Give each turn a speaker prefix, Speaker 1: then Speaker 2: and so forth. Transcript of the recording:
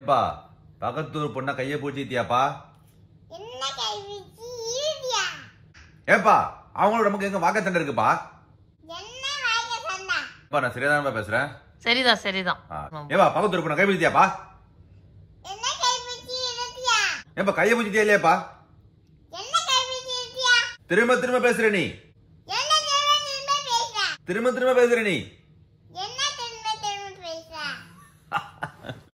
Speaker 1: பா பக்கத்தூர் பொண்ண கைய பூச்சிட்டியாப்பா?
Speaker 2: என்ன கை பூச்சி ஈடியா?
Speaker 1: ஏப்பா அவங்களோட நமக்கு எங்க வாக்க சண்டை இருக்குப்பா?
Speaker 2: என்ன வாக்க சண்டை?
Speaker 1: பா நான் சரியாதானப்பா பேசுறேன்.
Speaker 3: சரிதான்.
Speaker 1: ஏப்பா பக்கத்தூர் பொண்ண கை பூச்சிட்டியாப்பா?
Speaker 2: என்ன கை பூச்சி ஈடியா?
Speaker 1: ஏப்பா கைய பூச்சிட்டியா இல்லையாப்பா?
Speaker 2: என்ன கை பூச்சி ஈடியா?
Speaker 1: திரும்ப பேசுற நீ.
Speaker 2: என்ன பேசுற?
Speaker 1: திரும்ப பேசுற நீ.